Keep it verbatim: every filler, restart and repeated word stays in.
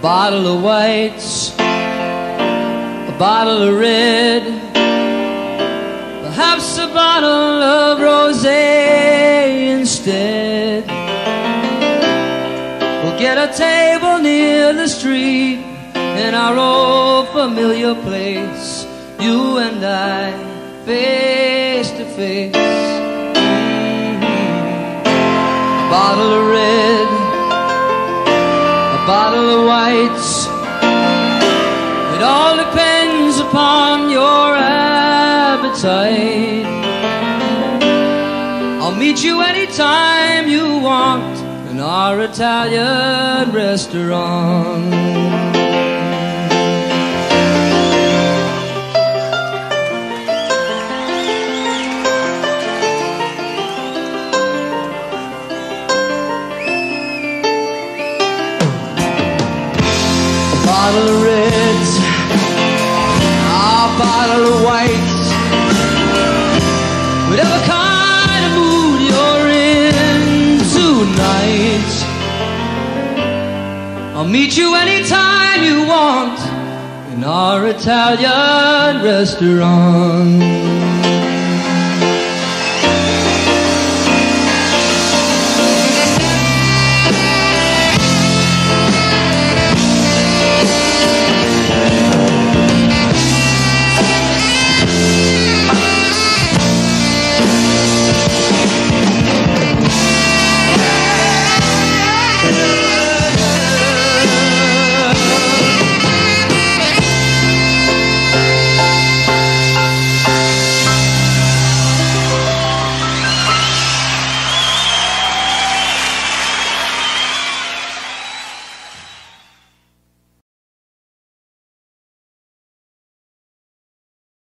bottle of whites, a bottle of red, perhaps a bottle of rosé instead. We'll get a table near the street in our old familiar place, you and I, face to face. Mm-hmm. A bottle of red, a bottle of whites, it all depends upon your appetite. I'll meet you anytime you want in our Italian restaurant. A bottle of reds, a bottle of whites, whatever kind of mood you're in tonight. I'll meet you anytime you want in our Italian restaurant.